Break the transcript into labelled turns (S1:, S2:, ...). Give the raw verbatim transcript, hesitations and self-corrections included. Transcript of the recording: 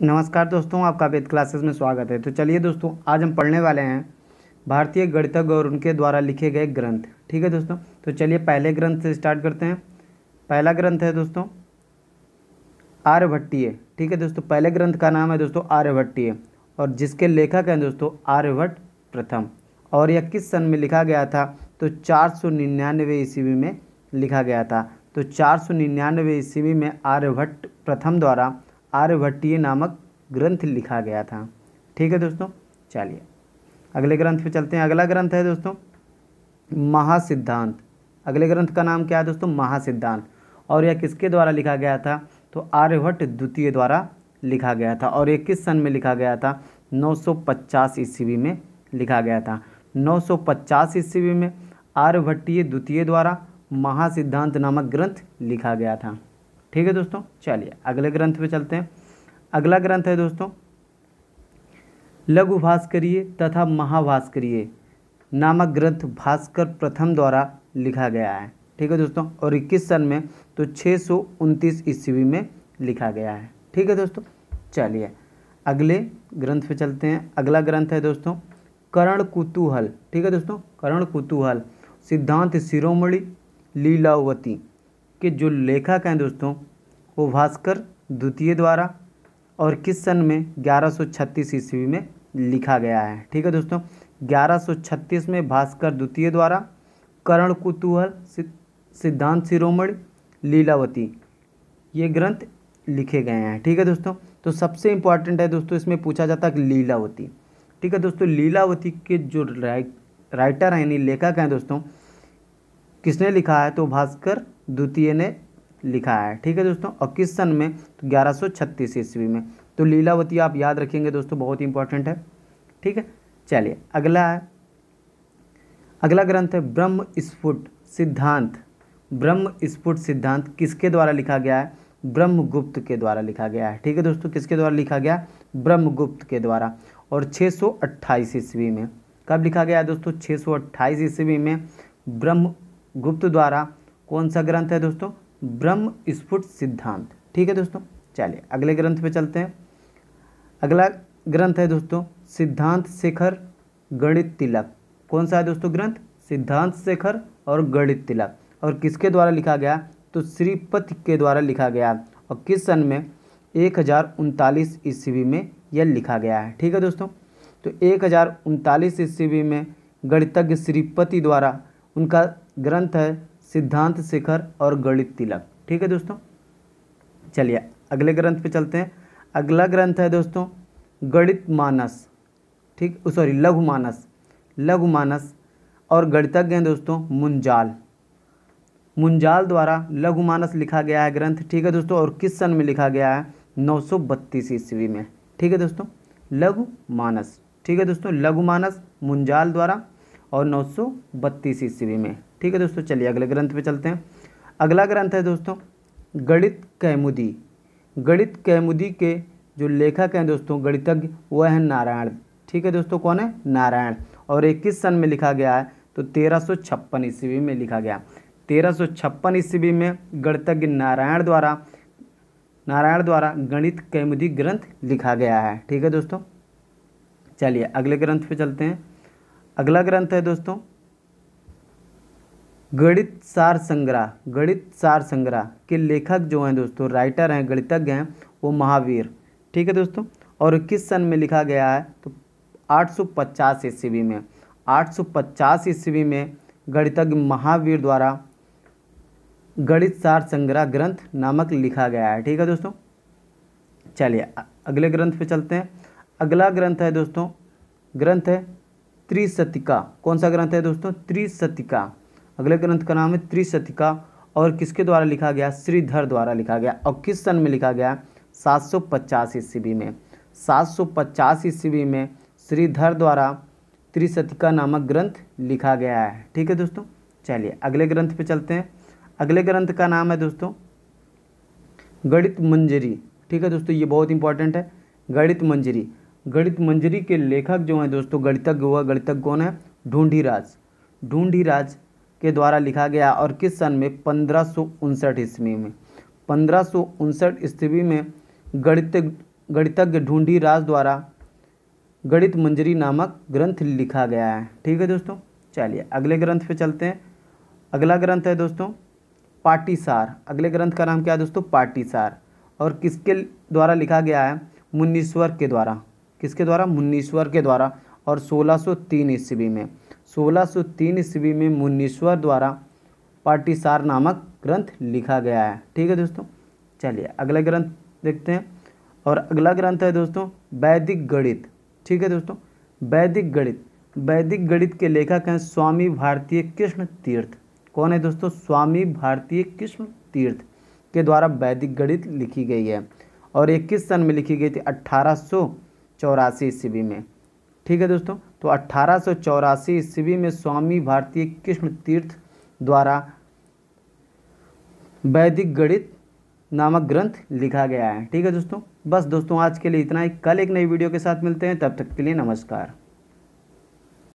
S1: नमस्कार दोस्तों, आपका वेद क्लासेस में स्वागत है। तो चलिए दोस्तों, आज हम पढ़ने वाले हैं भारतीय गणितज्ञ और उनके द्वारा लिखे गए ग्रंथ। ठीक है दोस्तों, तो चलिए पहले ग्रंथ से स्टार्ट करते हैं। पहला ग्रंथ है दोस्तों आर्यभट्टीय। ठीक है दोस्तों, पहले ग्रंथ का नाम है दोस्तों आर्यभट्टीय और जिसके लेखक हैं दोस्तों आर्यभट्ट प्रथम। और यह किस सन में लिखा गया था? तो चार सौ निन्यानवे ईस्वी में लिखा गया था। तो चार सौ निन्यानवे ईस्वी में आर्यभट्ट प्रथम द्वारा आर्यभट्टीय नामक ग्रंथ लिखा गया था। ठीक है दोस्तों, चलिए अगले ग्रंथ पे चलते हैं। अगला ग्रंथ है दोस्तों महासिद्धांत। अगले ग्रंथ का नाम क्या है दोस्तों? महासिद्धांत। और यह किसके द्वारा लिखा गया था? तो आर्यभट्ट द्वितीय द्वारा लिखा गया था। और यह किस सन में लिखा गया था? नौ सौ पचास ईस्वी में लिखा गया था। नौ सौ पचास ईस्वी में आर्यभट्टीय द्वितीय द्वारा महासिद्धांत नामक ग्रंथ लिखा गया था। ठीक है दोस्तों, चलिए अगले ग्रंथ पे चलते हैं। अगला ग्रंथ है दोस्तों लघु भास्करीय तथा महाभास्करीय नामक ग्रंथ भास्कर प्रथम द्वारा लिखा गया है। ठीक है दोस्तों, और इक्कीस सन में तो छः सौ उनतीस ईस्वी में लिखा गया है। ठीक है दोस्तों, चलिए अगले ग्रंथ पे चलते हैं। अगला ग्रंथ है दोस्तों कर्ण कुतूहल। ठीक है दोस्तों, कर्ण कुतूहल सिद्धांत शिरोमणि लीलावती के जो लेखक हैं दोस्तों वो भास्कर द्वितीय द्वारा और किस सन में ग्यारह सौ छत्तीस ईस्वी में लिखा गया है। ठीक है दोस्तों, ग्यारह सौ छत्तीस में भास्कर द्वितीय द्वारा कर्ण कुतूहल सिद्धांत शिरोमणि लीलावती ये ग्रंथ लिखे गए हैं। ठीक है दोस्तों, तो सबसे इम्पॉर्टेंट है दोस्तों इसमें पूछा जाता है कि लीलावती। ठीक है दोस्तों, लीलावती के जो राइटर हैं यानी लेखक हैं दोस्तों किसने लिखा है? तो भास्कर द्वितीय ने लिखा है। ठीक है दोस्तों, और किस सन में? तो ग्यारह सौ छत्तीस ईस्वी में। तो लीलावती आप याद रखेंगे दोस्तों, बहुत इंपॉर्टेंट है। ठीक है, चलिए अगला है अगला ग्रंथ है ब्रह्म स्फुट सिद्धांत। ब्रह्म स्फुट सिद्धांत किसके द्वारा लिखा गया है? ब्रह्मगुप्त के द्वारा लिखा गया है। ठीक है दोस्तों, किसके द्वारा लिखा गया? ब्रह्मगुप्त के द्वारा। और छः सौ अट्ठाईस ईस्वी में कब लिखा गया है दोस्तों? छः सौ अट्ठाईस ईस्वी में ब्रह्मगुप्त द्वारा कौन सा ग्रंथ है दोस्तों? ब्रह्म स्फुट सिद्धांत। ठीक है दोस्तों, चलिए अगले ग्रंथ पे चलते हैं। अगला ग्रंथ है दोस्तों सिद्धांत शेखर गणित तिलक। कौन सा है दोस्तों ग्रंथ? सिद्धांत शेखर और गणित तिलक। और किसके द्वारा लिखा गया? तो श्रीपति के द्वारा लिखा गया। और किस सन में? एक हज़ार उनतालीस ईस्वी में यह लिखा गया है। ठीक है दोस्तों, तो एक हज़ार उनतालीस ईस्वी में गणितज्ञ श्रीपति द्वारा उनका ग्रंथ है सिद्धांत शेखर और गणित तिलक। ठीक है दोस्तों, चलिए अगले ग्रंथ पे चलते हैं। अगला ग्रंथ है दोस्तों गणित मानस। ठीक, सॉरी लघु मानस। लघु मानस और गणितज्ञ हैं दोस्तों मुंजाल। मुंजाल द्वारा लघु मानस लिखा गया है ग्रंथ। ठीक है दोस्तों, और किस सन में लिखा गया है? नौ सौ बत्तीस ईस्वी में। ठीक है दोस्तों, लघु मानस। ठीक है दोस्तों, लघु मानस मुंजाल द्वारा और नौ सौ बत्तीस ईस्वी में। ठीक है दोस्तों, चलिए अगले ग्रंथ पे चलते हैं। अगला ग्रंथ है दोस्तों गणित कौमुदी। गणित कौमुदी के जो लेखक हैं दोस्तों गणितज्ञ वह है नारायण। ठीक है दोस्तों, कौन है? नारायण। और एक किस सन में लिखा गया है? तो तेरह सौ छप्पन ईस्वी में लिखा गया। तेरह सौ छप्पन ईस्वी में गणितज्ञ नारायण द्वारा नारायण द्वारा गणित कौमुदी ग्रंथ लिखा गया है। ठीक है दोस्तों, चलिए अगले ग्रंथ पे चलते हैं। अगला ग्रंथ है दोस्तों गणित सार संग्रह। गणित सार संग्रह के लेखक जो हैं दोस्तों राइटर हैं गणितज्ञ हैं वो महावीर। ठीक है दोस्तों, और किस सन में लिखा गया है? तो आठ सौ पचास ईस्वी में। आठ सौ पचास ईस्वी में गणितज्ञ महावीर द्वारा गणित सार संग्रह ग्रंथ नामक लिखा गया है। ठीक है दोस्तों, चलिए अगले ग्रंथ पे चलते हैं। अगला ग्रंथ है दोस्तों ग्रंथ है त्रिशतिका। कौन सा ग्रंथ है दोस्तों? त्रिशतिका। अगले ग्रंथ का नाम है त्रिशतिका और किसके द्वारा लिखा गया? श्रीधर द्वारा लिखा गया। और किस सन में लिखा गया? सात सौ पचास ईस्वी में। सात सौ पचास ईस्वी में श्रीधर द्वारा त्रिशतिका नामक ग्रंथ लिखा गया है। ठीक है दोस्तों, चलिए अगले ग्रंथ पे चलते हैं। अगले ग्रंथ का नाम है दोस्तों गणित मंजरी। ठीक है दोस्तों, ये बहुत इंपॉर्टेंट है। गणित मंजरी। गणित मंजरी के लेखक जो हैं दोस्तों गणितज्ञ हुआ गणितज्ञ कौन है? ढूंढीराज। ढूंढीराज के द्वारा लिखा गया और किस सन में? पंद्रह सौ उनसठ ईस्वी में। पंद्रह सौ उनसठ ईस्वी में गणित गणितज्ञ ढूंढी राज द्वारा गणित मंजरी नामक ग्रंथ लिखा गया है। ठीक है दोस्तों, चलिए अगले ग्रंथ पे चलते हैं। अगला ग्रंथ है दोस्तों पाटीसार। अगले ग्रंथ का नाम क्या है दोस्तों? पाटीसार। और किसके द्वारा लिखा गया है? मुनीश्वर के द्वारा। किसके द्वारा? मुनीश्वर के द्वारा। और सोलह सौ तीन ईस्वी में सोलह सौ तीन ईस्वी में मुनीश्वर द्वारा पाटीसार नामक ग्रंथ लिखा गया है। ठीक है दोस्तों, चलिए अगला ग्रंथ देखते हैं। और अगला ग्रंथ है दोस्तों वैदिक गणित। ठीक है दोस्तों, वैदिक गणित। वैदिक गणित के लेखक हैं स्वामी भारतीय कृष्ण तीर्थ। कौन है दोस्तों? स्वामी भारतीय कृष्ण तीर्थ के द्वारा वैदिक गणित लिखी गई है। और ये किस सन में लिखी गई थी? अट्ठारह सौ चौरासी ईस्वी में। ठीक है दोस्तों, तो अट्ठारह सौ चौरासी ईस्वी में स्वामी भारतीय कृष्ण तीर्थ द्वारा वैदिक गणित नामक ग्रंथ लिखा गया है। ठीक है दोस्तों, बस दोस्तों आज के लिए इतना ही। कल एक नई वीडियो के साथ मिलते हैं, तब तक के लिए नमस्कार।